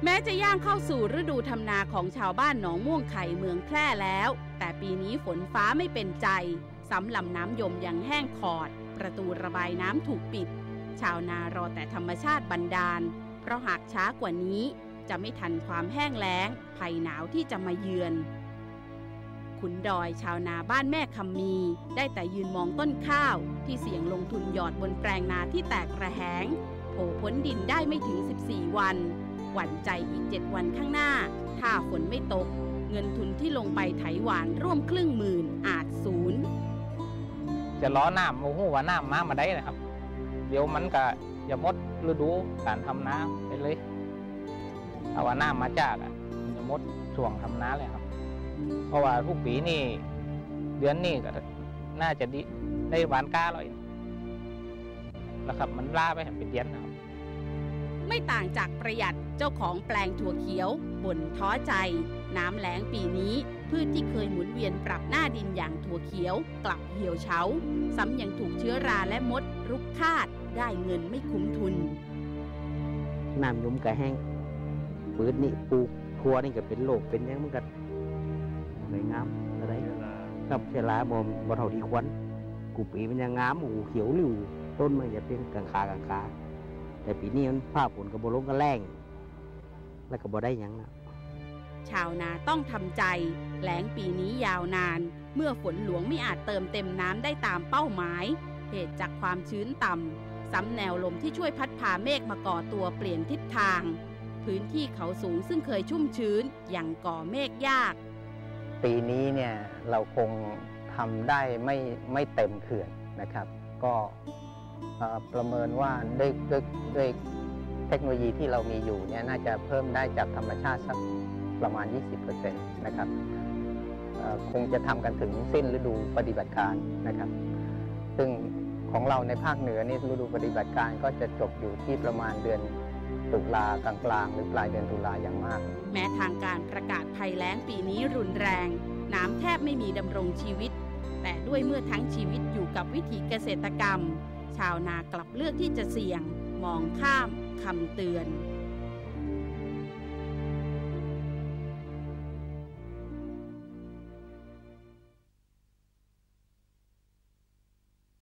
แม้จะย่างเข้าสู่ฤดูทำนาของชาวบ้านหนองม่วงไข่เมืองแพร่แล้วแต่ปีนี้ฝนฟ้าไม่เป็นใจสำลำน้ำยมยังแห้งขอดประตูระบายน้ำถูกปิดชาวนารอแต่ธรรมชาติบันดาลเพราะหากช้ากว่านี้จะไม่ทันความแห้งแล้งภัยหนาวที่จะมาเยือนขุนดอยชาวนาบ้านแม่คำมีได้แต่ยืนมองต้นข้าวที่เสี่ยงลงทุนหยอดบนแปลงนาที่แตกระแหงโผล่พ้นดินได้ไม่ถึง14วันหวั่นใจอีก7วันข้างหน้าถ้าฝนไม่ตกเงินทุนที่ลงไปไถหวานร่วม1,000,000อาจสูญจะล้อน้ำโอ้โหว่าน้ำมาได้นะครับเดี๋ยวมันก็จะหมดฤดูการทำนาไปเลยเอาว่าน้ำมาจากมันจะหมดช่วงทำนาเลยครับเพราะว่าทุกปีนี่เดือนนี้ก็น่าจะได้หวานก้าเลยแล้วครับมันล่าไปเห็นเป็นเดือนนะครับไม่ต่างจากประหยัดเจ้าของแปลงถั่วเขียวบ่นท้อใจน้ำแล้งปีนี้พืชที่เคยหมุนเวียนปรับหน้าดินอย่างถั่วเขียวกลับเหี่ยวเฉาซ้ำยังถูกเชื้อราและมดรุกคาดได้เงินไม่คุ้มทุนน้ำยมกระแห้งปืนนี่ปลูกทั่วนี่ก็เป็นโรคเป็นยังมันก็ไม่งามอะไรกับเชื้อราบ่เท่าที่ควรกูปีมันยังงามหูเขียวหลิวต้นมันจะเป็นกางคแต่ปีนี้มันผ้าฝนกับโบลงก็แรงแล้วก็บ่ได้ยังนะชาวนาต้องทำใจแล้งปีนี้ยาวนานเมื่อฝนหลวงไม่อาจเติมเต็มน้ำได้ตามเป้าหมายเหตุจากความชื้นต่ำซ้ำแนวลมที่ช่วยพัดพาเมฆมาก่อตัวเปลี่ยนทิศทางพื้นที่เขาสูงซึ่งเคยชุ่มชื้นยังก่อเมฆยากปีนี้เนี่ยเราคงทำได้ไม่เต็มเขื่อนนะครับก็ประเมินว่าด้วยเทคโนโลยีที่เรามีอยู่เนี่ยน่าจะเพิ่มได้จากธรรมชาติสักประมาณ 20% นะครับคงจะทำกันถึงสิ้นฤดูปฏิบัติการนะครับซึ่งของเราในภาคเหนือนี่ฤดูปฏิบัติการก็จะจบอยู่ที่ประมาณเดือนตุลากลางๆหรือปลายเดือนตุลาอย่างมากแม้ทางการประกาศภัยแล้งปีนี้รุนแรงน้ำแทบไม่มีดำรงชีวิตแต่ด้วยเมื่อทั้งชีวิตอยู่กับวิถีเกษตรกรรมชาวนากลับเลือกที่จะเสี่ยงมองข้ามคำเตือน